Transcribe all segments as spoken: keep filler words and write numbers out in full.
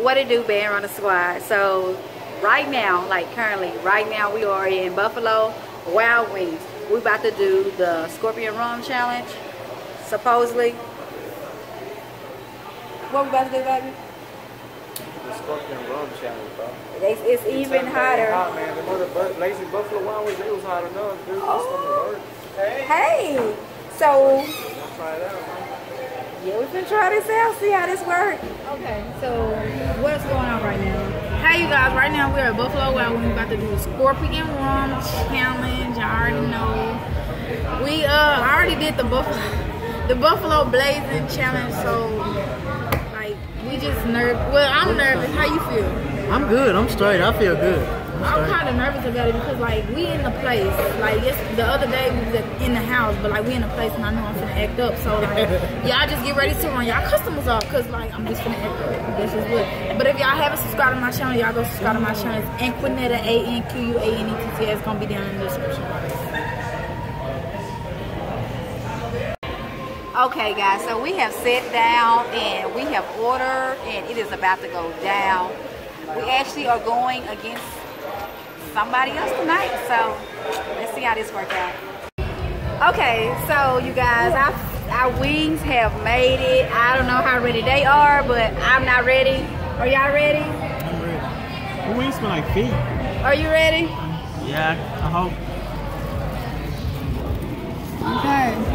What it do, Band Runner Squad? So right now, like currently, right now we are in Buffalo Wild Wings. We about to do the Scorpion Rum Challenge, supposedly. What we about to do, baby? The Scorpion Rum Challenge, bro. It's, it's even hotter. Hot, man. The mother lazy Buffalo Wild Wings, it was hot enough, dude. Oh. Hey. Hey, so Let's try it out, man. yeah, we can try this out, see how this works. Okay, so what's going on right now? Hey, you guys, right now we're at Buffalo Wild Wings. We're about to do a Scorpion Rum Challenge. I already know. We uh I already did the Buffalo the Buffalo Blazing Challenge, so like we just nervous. Well, I'm nervous. How you feel? I'm good. I'm straight. I feel good. I'm kind of nervous about it because like we in the place. Like yes, the other day we was in the house, but like we in the place and I know I'm finna act up. So like y'all just get ready to run y'all customers off because like I'm just finna act up. This is what. But if y'all haven't subscribed to my channel, y'all go subscribe to my channel. It's Anquinetta, A N Q U A N E T T. It's gonna be down in the description box. Okay, guys, so we have sat down and we have ordered, and it is about to go down. We actually are going against somebody else tonight, so let's see how this works out. Okay, so you guys, our, our wings have made it. I don't know how ready they are, but I'm not ready. Are y'all ready? I'm ready. The wings smell like feet. Are you ready? Yeah, I hope. Okay.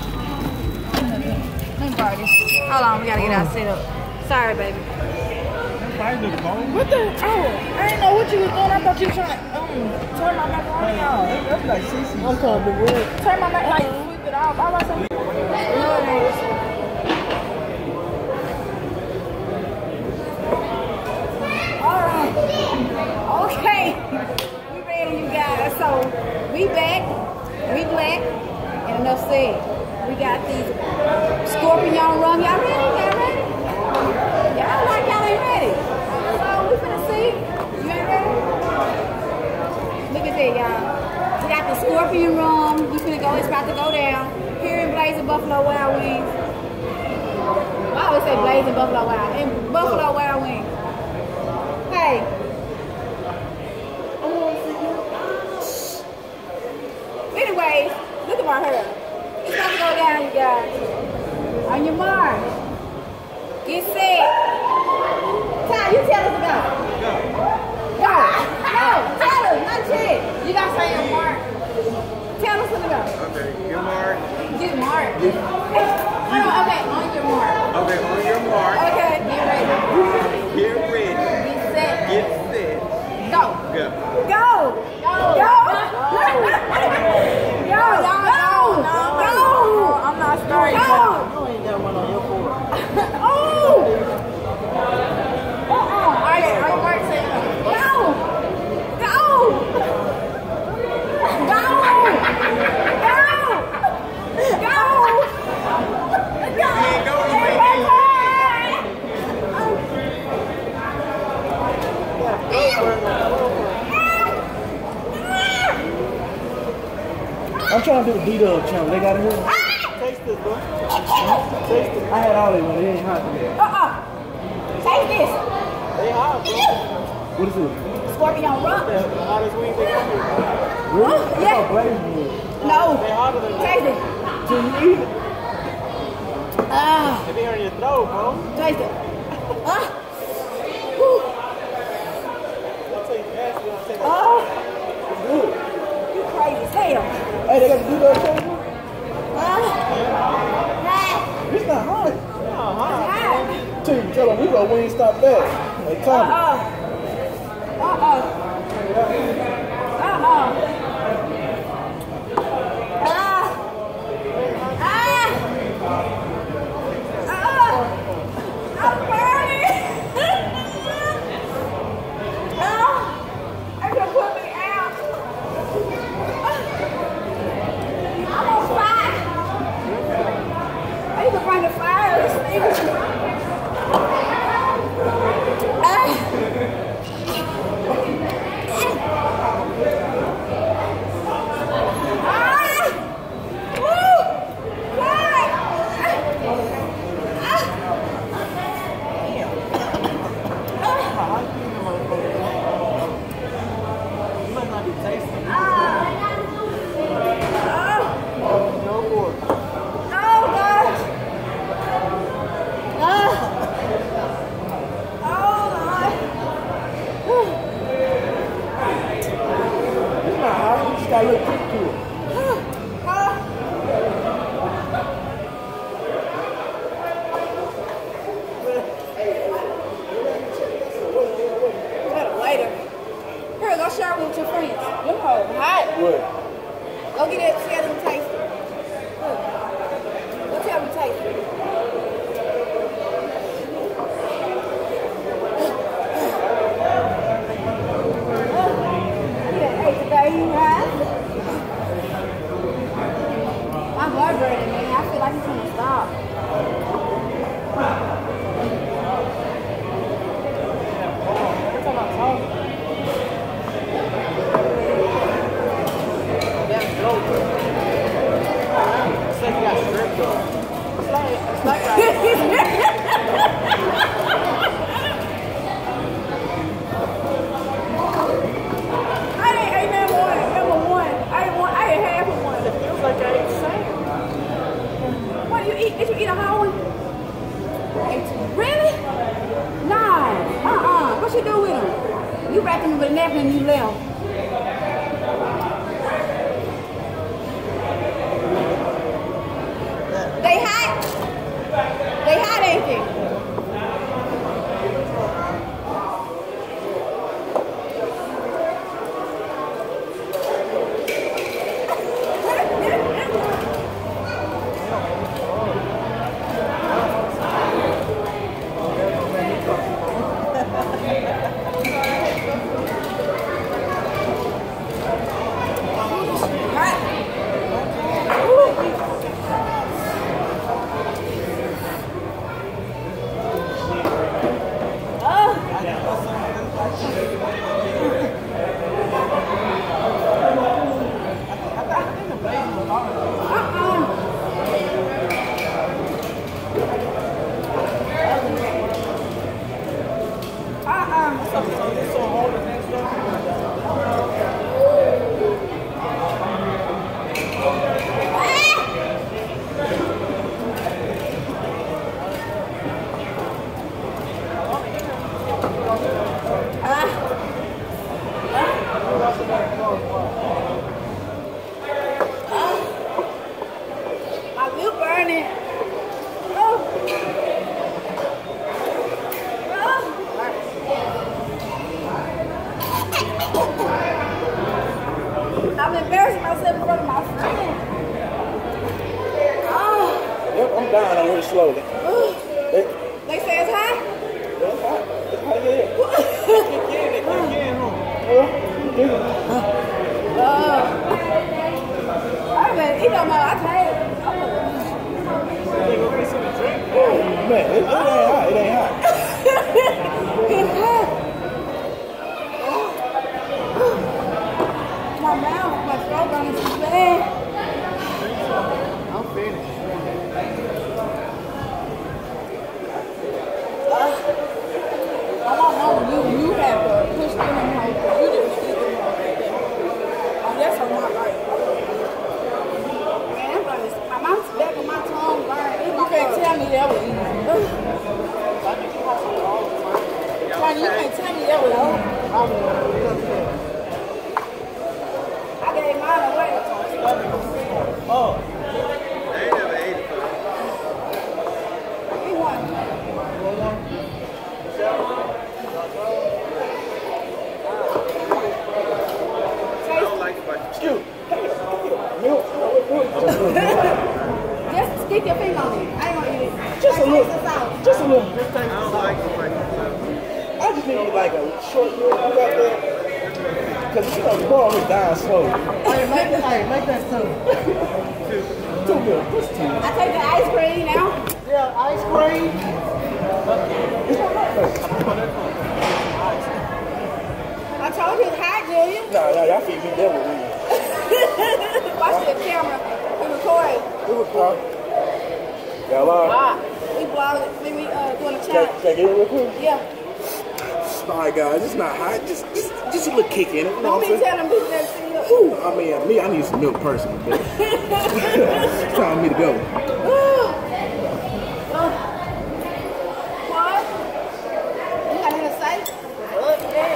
Let me borrow this. Hold on, we gotta get our set up. Sorry, baby. What the? Oh, I didn't know what you was doing. I thought you was trying to um, turn my macaroni off. That's like C C. I'm trying to be weird. Turn my mac like flip it off. I was like, alright. Okay. We ready, you guys. So we back. We black. And enough said. We got these Scorpion Rum. Y'all ready? Y'all ready? Y'all like y'all ain't ready. So we finna see. You ain't ready? Look at that, y'all. We got the Scorpion Rum. We finna go. It's about to go down. Here in Blazing Buffalo Wild Wings. I always say Blazing Buffalo Wild. In Buffalo Wild Wings. Hey. Anyways, look at my hair. It's about to go down, you guys. On your mark. Get set. Ty, you tell us about it. Go. Go. Go. Tell us, not yet. You gotta say your mark. Tell us what about it. Okay, your mark. Get mark. Get. Hold on, okay, on your mark. Okay, on your mark. Okay, get ready. Get ready. Get set. Get set. Go. Go. Go. Go. Go. Go. Go. Go. I'm not starting. Go. You ain't got one on your board. Oh! Uh-uh. All right, all right, Mark, say go. Go! Go! Go! Go! Go! You ain't go, you ain't I'm trying to do the D-Dub challenge. They got it here. Taste this, bro. Taste it. I had all of them. They ain't hot. Uh-uh. Take this. They hot, bro. What is it? Scorpion Rum. The hottest wings they got here. Really? Oh, yeah. That's how blazing is. No. They hotter than that. Taste it. Till you eat it. Ah. They be hurting your throat, bro. Taste it. Ah. Whew. I'll tell you fast, I'll take it. Oh. It's good. You crazy as hell. Hey, they got the D-Dub challenge? Ah. It's not hot. It's hot. Tell you, tell them we go Wingstop back. They coming. Uh-uh. Uh-uh. Uh-uh. Ah. Ah. Uh-uh. I'm burning. Oh. I can put me out. I'm on fire. I need to find a fire. This thing. Ah. wrapped them with a napkin and you left. They hot? They hot, ain't they? I'm embarrassing myself in front of my friend. Oh. Yep, I'm dying on really slowly. They, they say it's hot? It's hot. It's hot, yeah. Kick in, they kick in, huh? Uh, I mean, he don't know, I can't. Oh, man, it, it ain't hot, it ain't hot. It's hot. My mouth, my throat running too bad. I'm finished. Uh, I don't know, you, you have to push them in home. You didn't see them like that. Oh, that's on my life. Man, I'm like, my mouth's back and my tongue burned. You can't tell me that was easy. Like, you can't tell me that was easy. I gave mine away. Oh. They ain't never ate it. We won. I don't like it, but Excuse me. Milk. Just stick your finger on it. I ain't gonna eat it. Just a Like, little. taste the sauce. Just a little. I don't like it like that. I just need like a short milk. You got that? Because you know, the ball is dying slowly. Hey, make that, hey, make that two. Two milk. What's two? I take the ice cream now. Yeah, ice cream. It's not hot though. I told you it's hot, Julian. Nah, nah, y'all feed me that with me. Watch the camera. We recording. It was hot. Y'all are. We vlog. We, we uh, doing a Can, challenge. can I get it real quick? Yeah. Alright guys, it's not hot. Just, just, just a little kick in it. You know Don't what be I'm saying? telling people that see you. Whew, I mean, me, I need some milk personally, but it's time for me to go. What? You got anything to say? Look, yeah.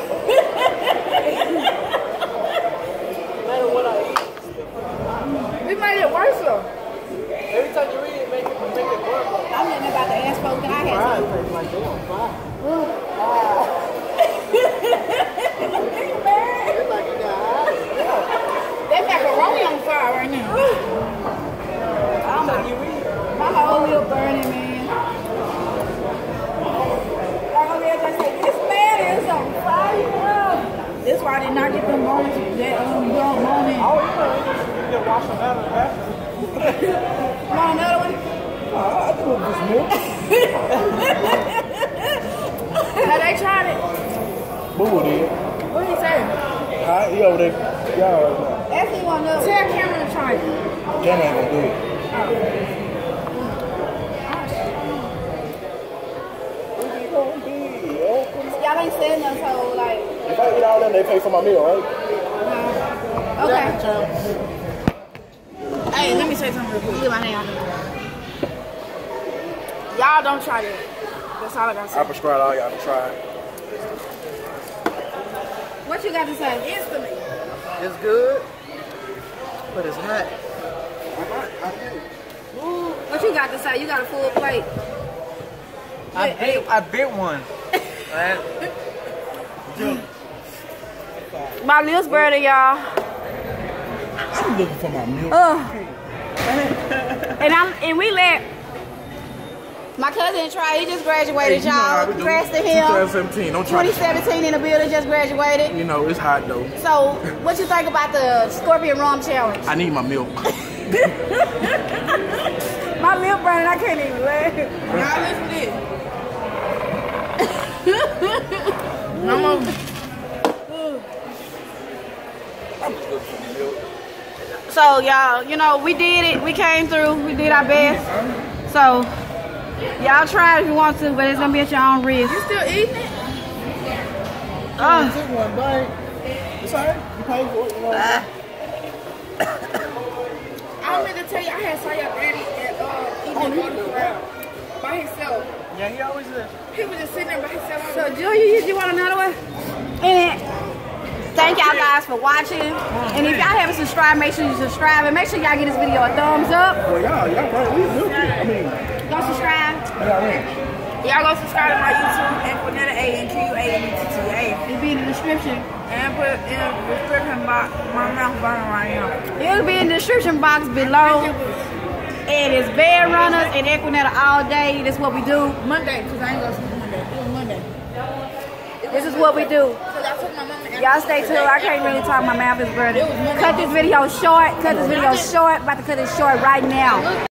Matter what I eat. We made it worse though. Every time you eat it, make it, make it work. I'm not about to ask folks that I had Fries some. taste like they on fire. It's like you got hot. That macaroni on fire right now. Oh my, my whole lip burning, man. Like over there just say, this man is on fire. This why I did not get them bones, that um, bone bone in. Oh, you know, you can wash them out of the bathroom. Want another one? I do this milk. Have they tried it? Boo did. What did he say? Hi, he over there. Y'all, Ask me one another. Tell Cameron to try it. Jam ain't gonna do it. Y'all ain't said nothing, so like, If I eat all them, they pay for my meal, right? no. Okay. Hey, let me say something real quick. Get my hand. Y'all don't try that. That's all I gotta I say. prescribe all y'all to try it. What you got to say? Instantly. It's good, but it's hot. What you got to say? You got a full plate. I bit, I bit one. Right? My lips burning, y'all. I'm looking for my milk. Uh. and I'm and we let my cousin try. He just graduated, Hey, you know how y'all. we do. Congrats to him. twenty seventeen, don't try twenty to- seventeen in the building, just graduated. You know, it's hot though. So, what you think about the Scorpion Rum Challenge? I need my milk. My lip burning, I can't even laugh. Y'all listen to this. I'm over. So, y'all, you know, we did it. We came through. We did our best. So, y'all try if you want to, but it's going to be at your own risk. You still eating it? Uh, Take one bite. It's alright. You pay for it. You know. I meant to tell you, I had saw your daddy at uh, eating on the ground by himself. Yeah, he always is. He was just sitting there by himself. so, Julia, you, you want another one? And thank y'all guys for watching. And if y'all haven't subscribed, make sure you subscribe. And make sure y'all give this video a thumbs up. Well, y'all, y'all right. We milk it. I mean, Go subscribe. y'all right. Y'all go subscribe to my YouTube, Anquanetta A and Q U A N E T T A. It'll be in the description. And put in the description box, my mouth burning right now. It'll be in the description box below. And it's Bed Runners and Equinetta all day. That's what we do. Monday, because I ain't going to sleep Monday. It was Monday. This is what we do. Because I took my mama and Y'all stay tuned. I can't really talk. My mouth is burning. Cut this video short. Cut this video short. About to cut it short right now.